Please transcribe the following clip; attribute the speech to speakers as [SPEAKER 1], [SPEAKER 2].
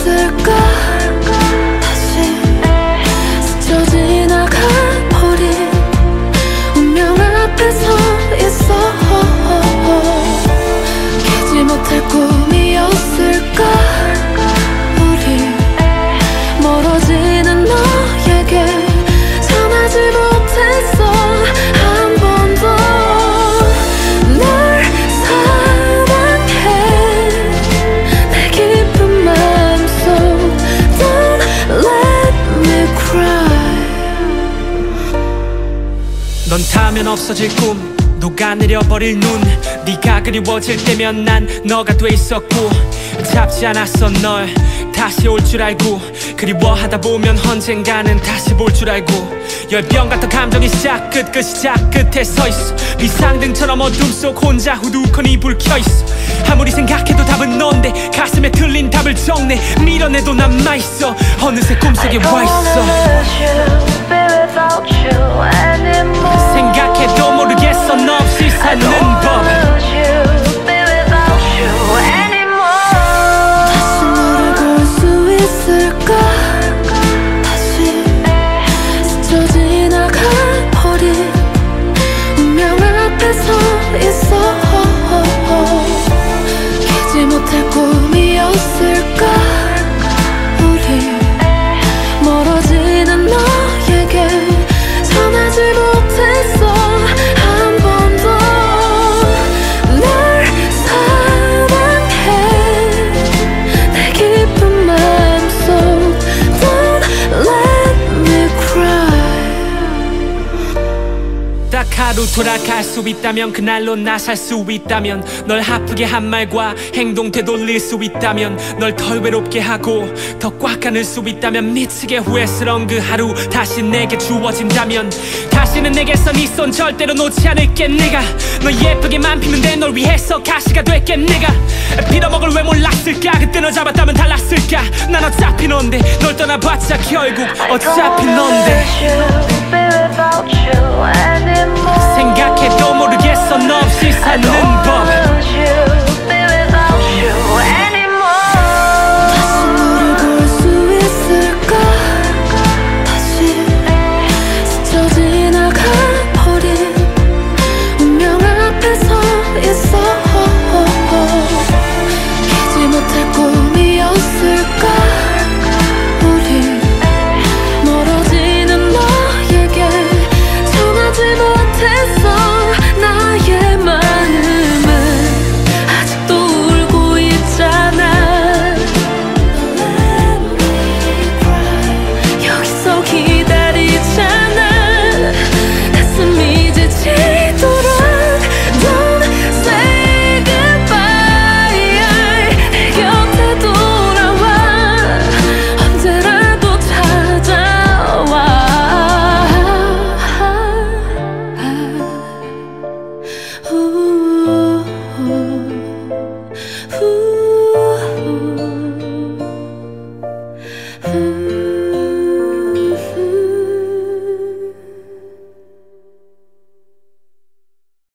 [SPEAKER 1] 있을까? 다시 스쳐 지나가버린 운명 앞에 서 있어. 깨지 못할 꿈이었을까? 우리 멀어지는 너에게 전하지 못했어. 한 번도 널 사랑해. 내 깊은 마음속 Don't let me cry.
[SPEAKER 2] 넌 타면 없어질 꿈, 녹아내려버릴 눈. 네가 그리워질 때면 난 너가 돼 있었고, 잡지 않았어 널 다시 올 줄 알고. 그리워하다 보면 언젠가는 다시 볼 줄 알고. 열병 같은 감정이 시작 끝에 서있어. 비상등처럼 어둠 속 혼자 후두커니 불 켜있어. 아무리 생각해도 답은 넌데 가슴에 틀린 답을 적내. 밀어내도 남아있어. 어느새 꿈속에 와있어. 생각해도 모르겠어 너 없이 사는 법.
[SPEAKER 1] 다시 너를 볼 수 있을까? 다시 스쳐 지나가버린 운명 앞에 서 있어. 깨지 못할 꿈이었을까? 우리 멀어지는 너에게 전하지 못했어. 한 번도 널 사랑해. 내 깊은 마음속 Don't let me cry.
[SPEAKER 2] 딱 하루 돌아갈 수 있다면, 그날로 나 살 수 있다면, 널 아프게 한 말과 행동 되돌릴 수 있다면, 널 덜 외롭게 하고 더 꽉 안을 수 있다면, 미치게 후회스러운 그 하루 다시 내게 주어진다면, 다시는 내게서 네 손 절대로 놓지 않을게. 내가 너 예쁘게만 피면 돼. 널 위해서 가시가 될게. 내가 빌어먹을 왜 몰랐을까? 그때 너 잡았다면 달랐을까? 난 어차피 넌데, 널 떠나봤자 결국 어차피 넌데. 생각해도 모르겠어 너 없이 사는 법.